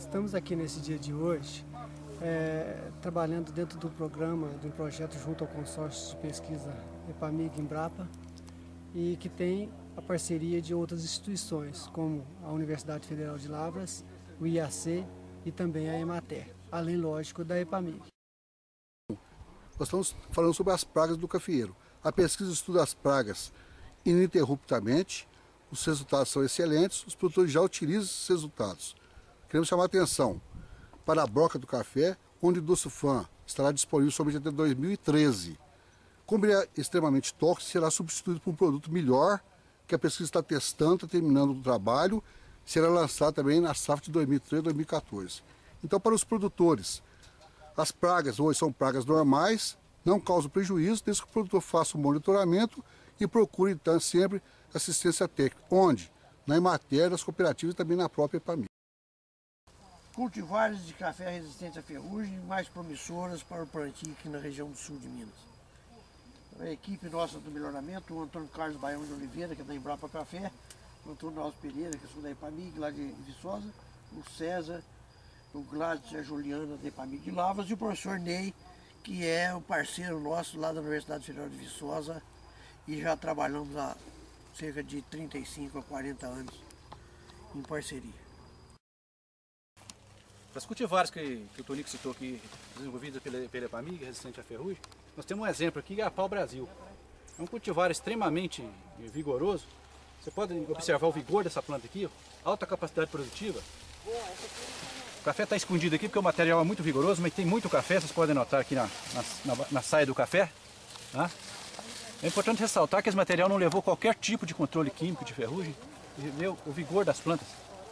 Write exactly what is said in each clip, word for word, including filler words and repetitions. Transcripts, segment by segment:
Estamos aqui nesse dia de hoje, é, trabalhando dentro do programa, de um projeto junto ao consórcio de pesquisa EPAMIG Embrapa, e que tem a parceria de outras instituições, como a Universidade Federal de Lavras, o I A C e também a EMATER, além, lógico, da EPAMIG. Nós estamos falando sobre as pragas do cafeeiro. A pesquisa estuda as pragas ininterruptamente, os resultados são excelentes, os produtores já utilizam esses resultados. Queremos chamar a atenção para a broca do café, onde o Dosulfan estará disponível somente até dois mil e treze. Como ele é extremamente tóxico, será substituído por um produto melhor, que a pesquisa está testando, está terminando o trabalho, será lançado também na safra de dois mil e treze a dois mil e quatorze. Então, para os produtores, as pragas hoje são pragas normais, não causam prejuízo, desde que o produtor faça o monitoramento e procure, então, sempre assistência técnica, onde? Na EMATER, nas cooperativas e também na própria EPAMIG. Cultivares de café resistentes à ferrugem mais promissoras para o plantio aqui na região do sul de Minas. A equipe nossa do melhoramento, o Antônio Carlos Baião de Oliveira, que é da Embrapa Café, o Antônio Alves Pereira, que é da EPAMIG, lá de Viçosa, o César, o Gladys e a Juliana da EPAMIG de Lavras, e o professor Ney, que é o parceiro nosso lá da Universidade Federal de Viçosa, e já trabalhamos há cerca de trinta e cinco a quarenta anos em parceria. Para as cultivares que, que o Tonico citou aqui, desenvolvidas pela, pela EPAMIG, resistente à ferrugem, nós temos um exemplo aqui, que é a Pau Brasil. É um cultivar extremamente vigoroso. Você pode observar o vigor dessa planta aqui, ó, alta capacidade produtiva. O café está escondido aqui porque o material é muito vigoroso, mas tem muito café, vocês podem notar aqui na, na, na, na saia do café. Tá? É importante ressaltar que esse material não levou qualquer tipo de controle químico de ferrugem, e vê o, o vigor das plantas.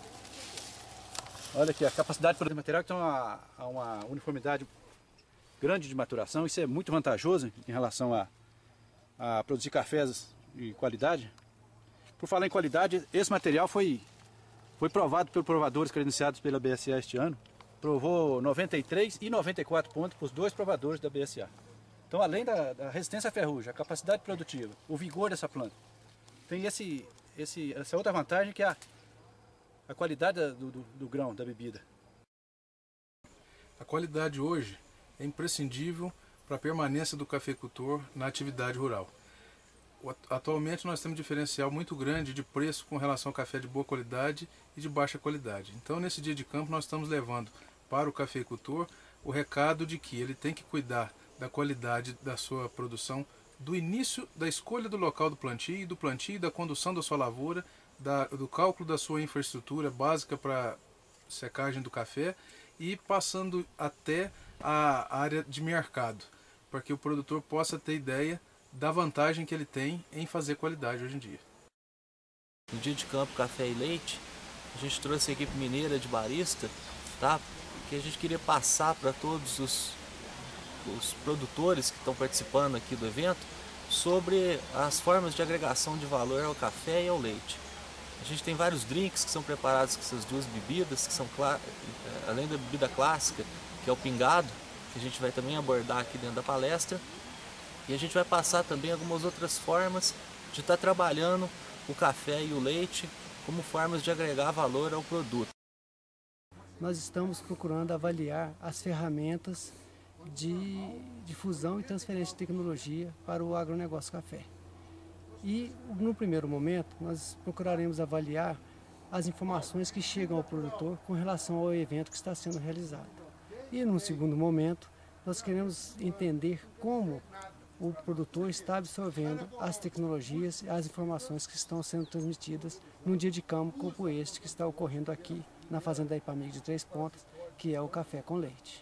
Olha aqui, a capacidade do material tem uma, uma uniformidade grande de maturação, isso é muito vantajoso em relação a, a produzir cafés de qualidade. Por falar em qualidade, esse material foi, foi provado pelos provadores credenciados pela B S A este ano, provou noventa e três e noventa e quatro pontos para os dois provadores da B S A. Então, além da, da resistência à ferrugem, a capacidade produtiva, o vigor dessa planta, tem esse, esse, essa outra vantagem que é a a qualidade do, do, do grão, da bebida. A qualidade hoje é imprescindível para a permanência do cafeicultor na atividade rural. Atualmente nós temos um diferencial muito grande de preço com relação ao café de boa qualidade e de baixa qualidade. Então, nesse dia de campo, nós estamos levando para o cafeicultor o recado de que ele tem que cuidar da qualidade da sua produção, do início da escolha do local do plantio, do plantio e da condução da sua lavoura, Da, do cálculo da sua infraestrutura básica para secagem do café e passando até a área de mercado, para que o produtor possa ter ideia da vantagem que ele tem em fazer qualidade hoje em dia. No dia de campo Café e Leite, a gente trouxe a equipe mineira de barista, tá? Que a gente queria passar para todos os, os produtores que estão participando aqui do evento sobre as formas de agregação de valor ao café e ao leite. A gente tem vários drinks que são preparados com essas duas bebidas, que são, além da bebida clássica, que é o pingado, que a gente vai também abordar aqui dentro da palestra. E a gente vai passar também algumas outras formas de estar trabalhando o café e o leite como formas de agregar valor ao produto. Nós estamos procurando avaliar as ferramentas de difusão e transferência de tecnologia para o agronegócio café. E, no primeiro momento, nós procuraremos avaliar as informações que chegam ao produtor com relação ao evento que está sendo realizado. E, num segundo momento, nós queremos entender como o produtor está absorvendo as tecnologias e as informações que estão sendo transmitidas num dia de campo como este que está ocorrendo aqui na fazenda EPAMIG de Três Pontas, que é o café com leite.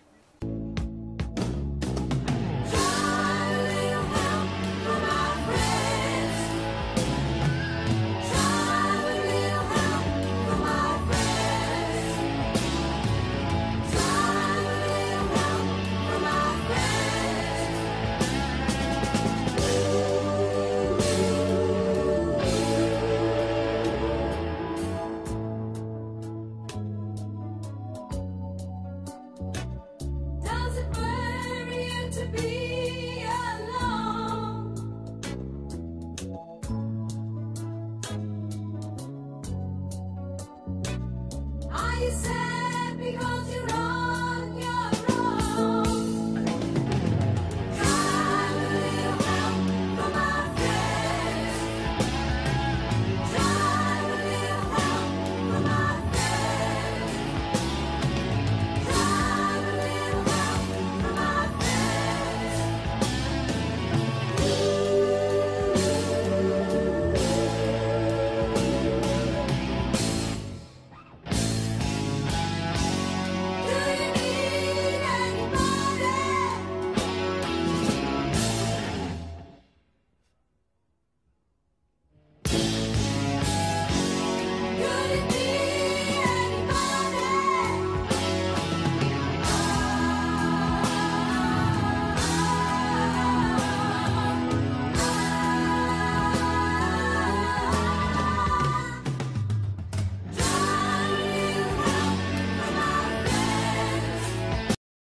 You say